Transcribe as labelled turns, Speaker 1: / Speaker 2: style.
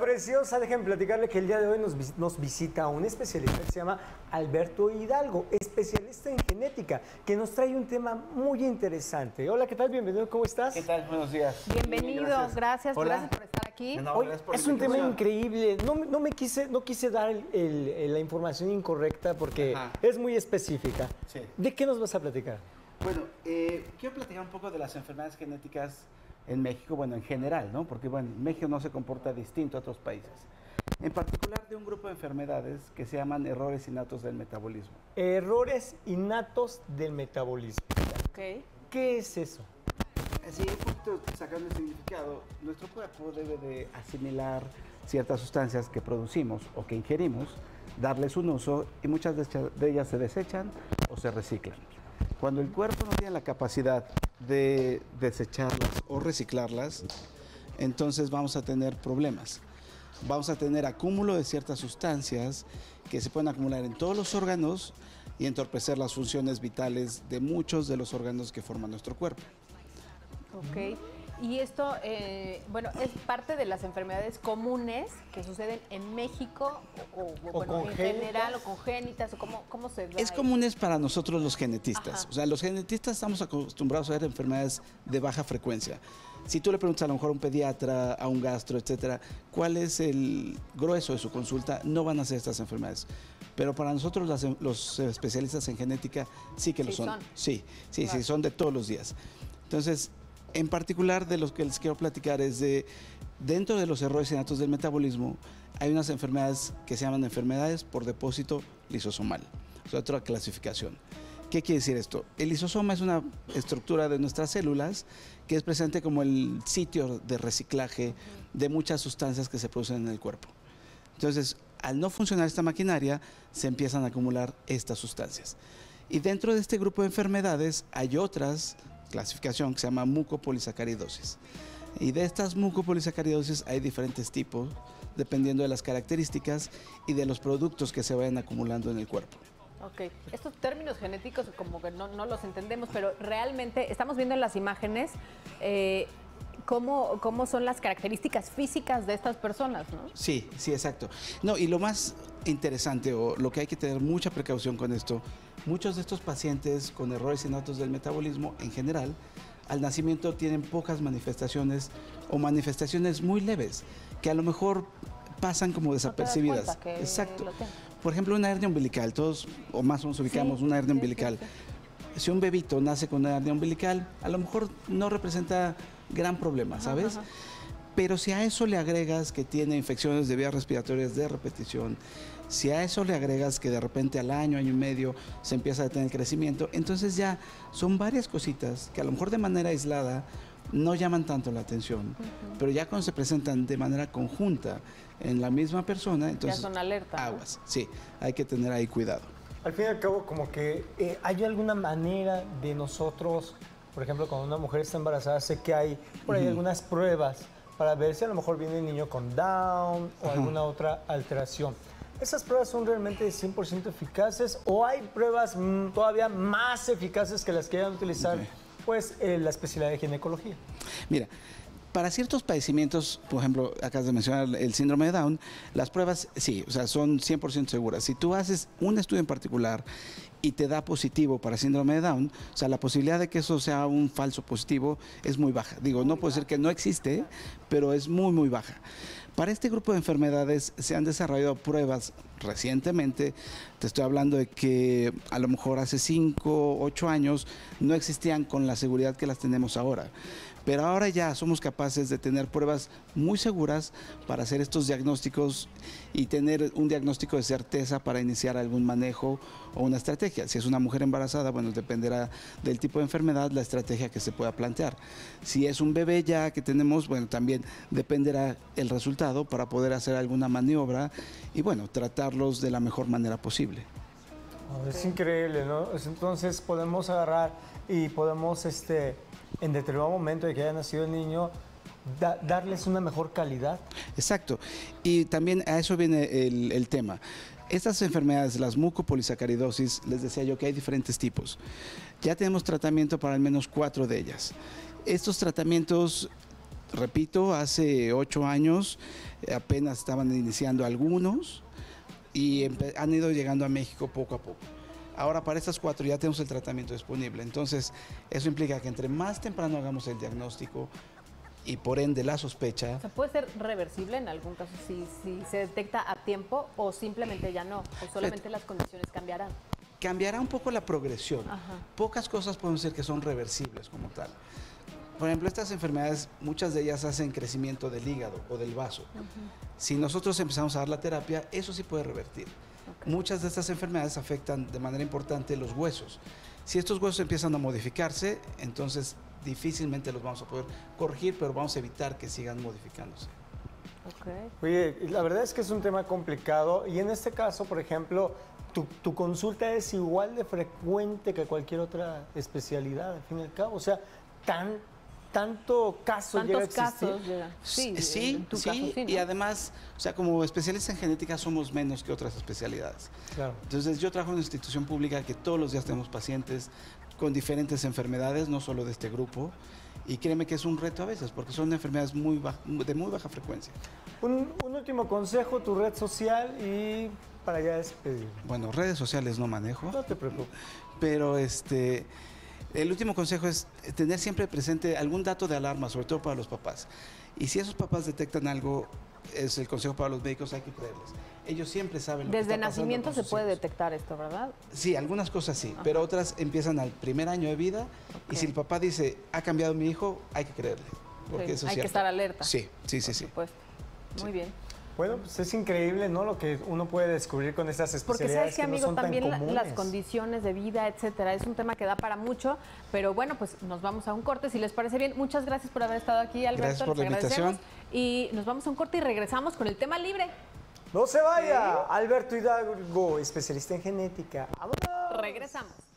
Speaker 1: preciosa. Déjenme platicarle que el día de hoy nos visita un especialista que se llama Alberto Hidalgo, especialista en genética, que nos trae un tema muy interesante. Hola, ¿qué tal? Bienvenido, ¿cómo estás?
Speaker 2: ¿Qué tal? Buenos días.
Speaker 3: Bienvenido, gracias por estar aquí.
Speaker 2: No,
Speaker 1: Hoy,
Speaker 2: gracias por
Speaker 1: es
Speaker 2: la
Speaker 1: un tema
Speaker 2: invitación.
Speaker 1: increíble. No quise dar la información incorrecta porque es muy específica.
Speaker 2: Sí.
Speaker 1: ¿De qué nos vas a platicar?
Speaker 2: Bueno, quiero platicar un poco de las enfermedades genéticas en México, bueno, en general, ¿no? Porque, bueno, México no se comporta distinto a otros países. En particular de un grupo de enfermedades que se llaman errores innatos del metabolismo.
Speaker 1: Errores innatos del metabolismo.
Speaker 3: Ok.
Speaker 2: ¿Qué es eso? Así, un poquito sacando el significado, nuestro cuerpo debe de asimilar ciertas sustancias que producimos o que ingerimos, darles un uso y muchas de ellas se desechan o se reciclan. Cuando el cuerpo no tiene la capacidad de desecharlas o reciclarlas, entonces vamos a tener problemas. Vamos a tener acúmulo de ciertas sustancias que se pueden acumular en todos los órganos y entorpecer las funciones vitales de muchos de los órganos que forman nuestro cuerpo.
Speaker 3: Ok. Y esto, bueno, es parte de las enfermedades comunes que suceden en México o bueno, en general o congénitas, o cómo se da.
Speaker 2: Es comunes para nosotros los genetistas. O sea, los genetistas estamos acostumbrados a ver enfermedades de baja frecuencia. Si tú le preguntas a lo mejor a un pediatra, a un gastro, etcétera, cuál es el grueso de su consulta, no van a ser estas enfermedades. Pero para nosotros los especialistas en genética sí que lo son. Sí, claro. Sí, son de todos los días. Entonces, en particular de los que les quiero platicar es de, dentro de los errores innatos del metabolismo, hay unas enfermedades que se llaman enfermedades por depósito lisosomal, o sea, otra clasificación. ¿Qué quiere decir esto? El lisosoma es una estructura de nuestras células que es presente como el sitio de reciclaje de muchas sustancias que se producen en el cuerpo. Entonces, al no funcionar esta maquinaria, se empiezan a acumular estas sustancias. Y dentro de este grupo de enfermedades hay otras clasificación que se llama mucopolisacaridosis. Y de estas mucopolisacaridosis hay diferentes tipos, dependiendo de las características y de los productos que se vayan acumulando en el cuerpo.
Speaker 3: Ok, estos términos genéticos como que no los entendemos, pero realmente estamos viendo en las imágenes cómo son las características físicas de estas personas, ¿no?
Speaker 2: Sí, exacto. No, y lo más interesante o lo que hay que tener mucha precaución con esto, muchos de estos pacientes con errores innatos del metabolismo en general, al nacimiento tienen pocas manifestaciones o manifestaciones muy leves, que a lo mejor pasan como desapercibidas.
Speaker 3: No te das cuenta que
Speaker 2: exacto.
Speaker 3: lo tengo.
Speaker 2: Por ejemplo, una hernia umbilical, todos o más o menos ubicamos una hernia umbilical. Sí. Si un bebito nace con una hernia umbilical, a lo mejor no representa gran problema, ¿sabes? Pero si a eso le agregas que tiene infecciones de vías respiratorias de repetición, si a eso le agregas que de repente al año y medio se empieza a detener el crecimiento, entonces ya son varias cositas que a lo mejor de manera aislada no llaman tanto la atención, pero ya cuando se presentan de manera conjunta en la misma persona, entonces
Speaker 3: ya son alerta,
Speaker 2: aguas,
Speaker 3: ¿no?
Speaker 2: Sí, hay que tener ahí cuidado.
Speaker 1: Al fin y al cabo, como que hay alguna manera de nosotros, por ejemplo, cuando una mujer está embarazada, sé que hay por ahí algunas pruebas para ver si a lo mejor viene el niño con Down o alguna otra alteración. ¿Esas pruebas son realmente 100% eficaces o hay pruebas todavía más eficaces que las que van a utilizar pues, la especialidad de ginecología?
Speaker 2: Mira, para ciertos padecimientos, por ejemplo, acabas de mencionar el síndrome de Down, las pruebas sí, o sea, son 100% seguras. Si tú haces un estudio en particular y te da positivo para síndrome de Down, o sea, la posibilidad de que eso sea un falso positivo es muy baja. Digo, no puedo decir que no existe, pero es muy baja. Para este grupo de enfermedades se han desarrollado pruebas recientemente. Te estoy hablando de que a lo mejor hace 5 o 8 años no existían con la seguridad que las tenemos ahora. Pero ahora ya somos capaces de tener pruebas muy seguras para hacer estos diagnósticos y tener un diagnóstico de certeza para iniciar algún manejo o una estrategia. Si es una mujer embarazada, bueno, dependerá del tipo de enfermedad, la estrategia que se pueda plantear. Si es un bebé ya que tenemos, bueno, también dependerá el resultado para poder hacer alguna maniobra y, bueno, tratarlos de la mejor manera posible.
Speaker 1: Es increíble, ¿no? Entonces podemos agarrar y podemos, en determinado momento de que haya nacido el niño, darles una mejor calidad.
Speaker 2: Exacto. Y también a eso viene el tema. Estas enfermedades, las mucopolisacaridosis, les decía yo que hay diferentes tipos. Ya tenemos tratamiento para al menos 4 de ellas. Estos tratamientos repito, hace 8 años apenas estaban iniciando algunos y han ido llegando a México poco a poco. Ahora para estas 4 ya tenemos el tratamiento disponible, entonces eso implica que entre más temprano hagamos el diagnóstico y por ende la sospecha.
Speaker 3: O sea, ¿puede ser reversible en algún caso si se detecta a tiempo o simplemente ya no? ¿O solamente las condiciones cambiarán?
Speaker 2: Cambiará un poco la progresión.
Speaker 3: Ajá.
Speaker 2: Pocas cosas podemos decir que son reversibles como tal. Por ejemplo, estas enfermedades, muchas de ellas hacen crecimiento del hígado o del vaso. Si nosotros empezamos a dar la terapia, eso sí puede revertir. Muchas de estas enfermedades afectan de manera importante los huesos. Si estos huesos empiezan a modificarse, entonces difícilmente los vamos a poder corregir, pero vamos a evitar que sigan modificándose.
Speaker 1: Oye, la verdad es que es un tema complicado y en este caso, por ejemplo, tu consulta es igual de frecuente que cualquier otra especialidad, al fin y al cabo. O sea, tanto caso llega a existir.
Speaker 3: Casos llegan. Sí,
Speaker 2: sí,
Speaker 3: caso, sí, ¿no?
Speaker 2: Y además, o sea, como especialistas en genética somos menos que otras especialidades.
Speaker 1: Claro.
Speaker 2: Entonces, yo trabajo en una institución pública que todos los días tenemos pacientes con diferentes enfermedades, no solo de este grupo, y créeme que es un reto a veces, porque son enfermedades de muy baja frecuencia.
Speaker 1: Un último consejo, tu red social y para ya despedir.
Speaker 2: Bueno, redes sociales no manejo.
Speaker 1: No te preocupes.
Speaker 2: Pero el último consejo es tener siempre presente algún dato de alarma, sobre todo para los papás. Y si esos papás detectan algo, es el consejo para los médicos, hay que creerles. Ellos siempre saben lo que está
Speaker 3: Desde nacimiento se puede
Speaker 2: hijos.
Speaker 3: detectar esto, ¿verdad?
Speaker 2: Sí, algunas cosas sí, pero otras empiezan al primer año de vida. Y si el papá dice, ha cambiado mi hijo, hay que creerle. Porque eso es
Speaker 3: hay
Speaker 2: cierto.
Speaker 3: que estar alerta.
Speaker 2: Sí.
Speaker 3: Por supuesto. Muy bien.
Speaker 1: Bueno, pues es increíble, ¿no? Lo que uno puede descubrir con estas
Speaker 3: Porque
Speaker 1: especialidades
Speaker 3: sabes que,
Speaker 1: que no
Speaker 3: amigo,
Speaker 1: son tan
Speaker 3: también
Speaker 1: comunes.
Speaker 3: las condiciones de vida, etcétera, es un tema que da para mucho, pero bueno, pues nos vamos a un corte, si les parece bien. Muchas gracias por haber estado aquí, Alberto.
Speaker 2: Gracias por la invitación.
Speaker 3: Y nos vamos a un corte y regresamos con el tema libre.
Speaker 1: No se vaya, Alberto Hidalgo, especialista en genética. ¡Vámonos!
Speaker 3: Regresamos.